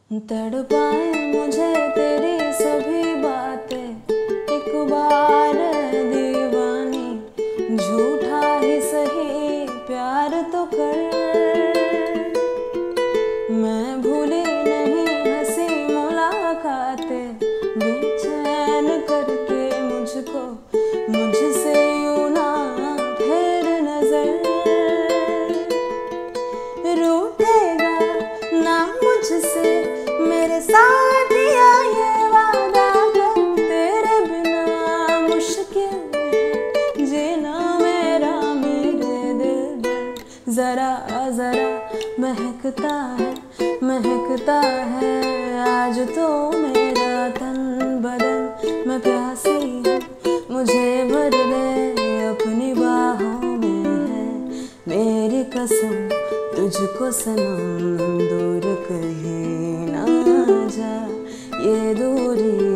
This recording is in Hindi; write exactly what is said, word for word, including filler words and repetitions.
तड़पाए मुझे तेरी सभी बातें, एक बार दीवानी, झूठा ही सही प्यार तो कर। मैं भूली नहीं हंसी मुलाकातें, बेचैन करके मुझको मुझसे यूं ना फेर नजर। रूठेगा ना मुझसे मेरे साथिया ये वादा कर, तेरे बिना मुश्किल है जीना मेरा मेरे दिल पर। जरा जरा महकता है महकता है आज तो मेरा तन बदन। मैं प्यासी हूँ मुझे भर ले अपनी बाहों में है मेरी कसम, तुझको सनम दूर कहीं ना जा ये दूरी।